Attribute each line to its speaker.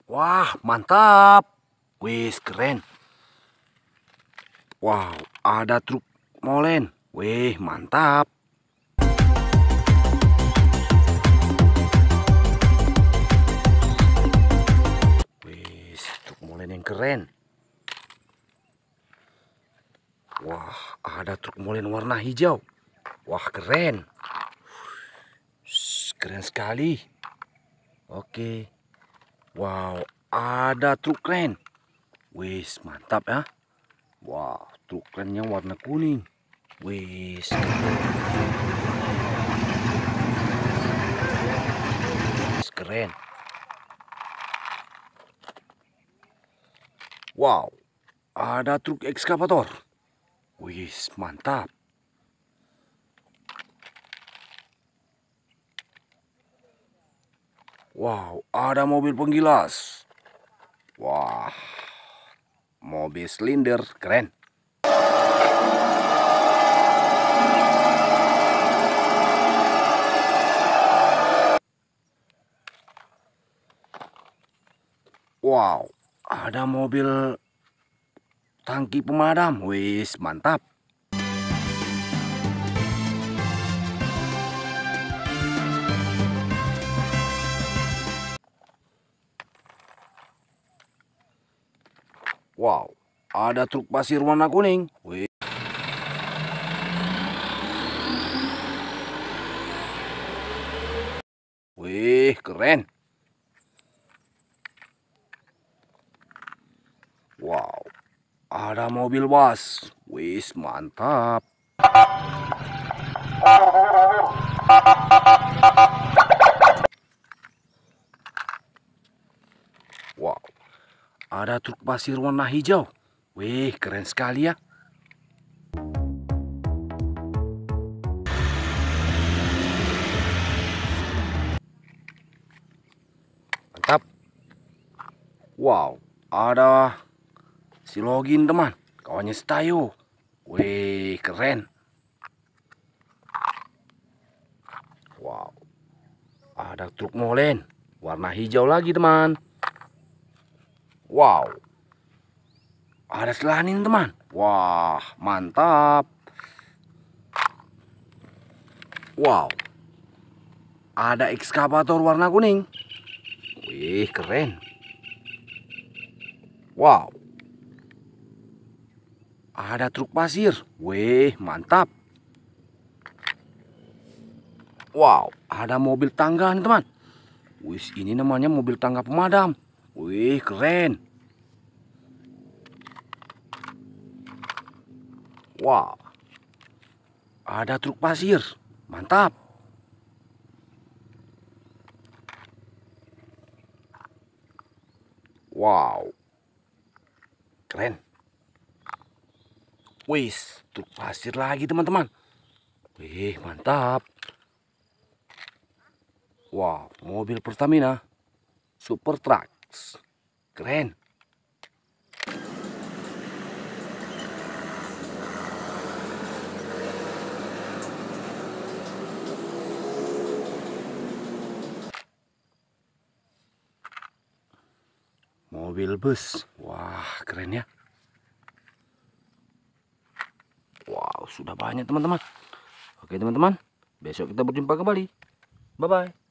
Speaker 1: Wah, mantap. Wis, keren. Wow, ada truk molen. Wih, mantap. Wih, truk molen yang keren. Wah, ada truk molen warna hijau. Wah, keren. Keren sekali. Oke. Wow, ada truk keren. Wis, mantap ya. Wow, truk kerennya warna kuning. Wis, keren. Wow, ada truk ekskavator. Wis, mantap. Wow, ada mobil penggilas. Wah, mobil silinder, keren. Wow, ada mobil tangki pemadam. Wis, mantap. Wow, ada truk pasir warna kuning. Wih. Wih, keren. Wow, ada mobil bus. Wis, mantap. Wow, ada truk pasir warna hijau. Wih, keren sekali ya. Mantap. Wow, ada si Login teman. Kawannya si Tayo. Wih, keren. Wow, ada truk molen. Warna hijau lagi teman. Wow, ada selanin teman. Wah, mantap. Wow, ada ekskavator warna kuning. Wih, keren. Wow, ada truk pasir. Wih, mantap. Wow, ada mobil tangga nih teman. Wih, ini namanya mobil tangga pemadam. Wih, keren. Wow, ada truk pasir. Mantap. Wow, keren. Wih, truk pasir lagi teman-teman. Wih, mantap. Wow, mobil Pertamina Super Trucks. Keren. Mobil bus. Wah, keren ya. Wow, sudah banyak teman-teman. Oke teman-teman, besok kita berjumpa kembali. Bye-bye.